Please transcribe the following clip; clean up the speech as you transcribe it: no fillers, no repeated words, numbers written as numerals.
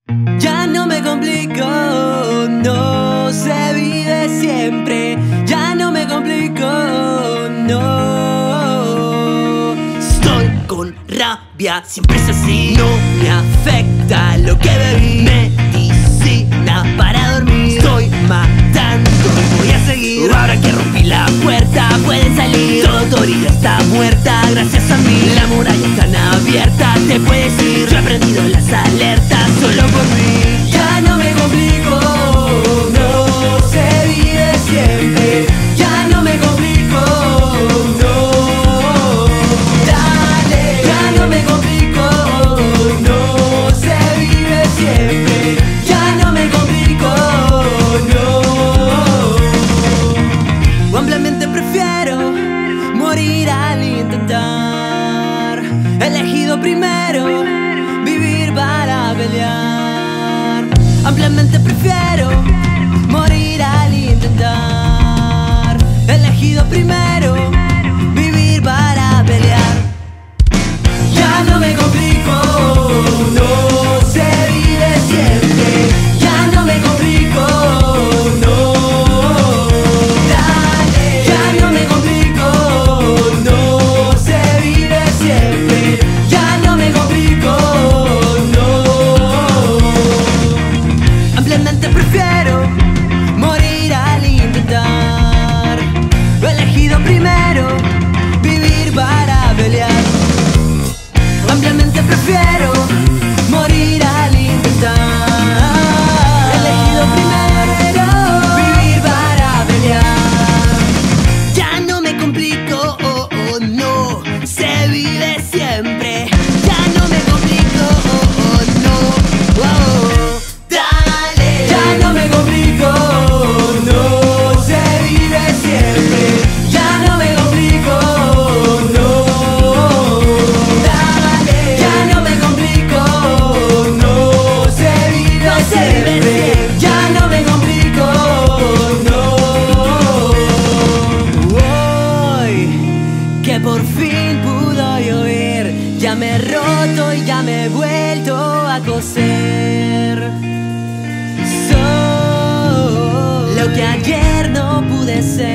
Ya no me complico, no se vive siempre. Ya no me complico, no. Estoy con rabia, siempre es así. No me afecta lo que bebí. Medicina para dormir. Estoy matando y voy a seguir. Ahora que rompí la puerta, pueden salir. Todo tu orilla está muerta, gracias a mí. La muralla está abierta, te puedes ir. Yo he aprendido las alertas solo por mí. Ya no me complico, no se vive siempre. Ya no me complico, no. Dale, ya no me complico, no se vive siempre. Ya no me complico, no. Ampliamente prefiero morir al intentar. Elegido primero vivir para pelear. Ampliamente prefiero morir al intentar. Elegido primero vivir para pelear. Ya no me complico, no se vive siempre. Ya no me complico, no. Dale, ya no me complico, no se vive siempre. Ya no me complico, no. Ampliamente prefiero morir al intentar. Lo elegido primero, vivir para pelear. Ampliamente prefiero morir al intentar. Elegido primero, vivir para pelear. Ya no me complico, oh, oh, no. Se vive siempre. Ya no me complico, oh, oh, no. Oh, dale. Ya no me complico, no. Se vive siempre. Ya no me complico, no. Dale. Ya no me complico, no. Se vive siempre. Ya no me complico, no. Hoy que por fin pudo llover, ya me he roto y ya me he vuelto a coser. Soy lo que ayer no pude ser.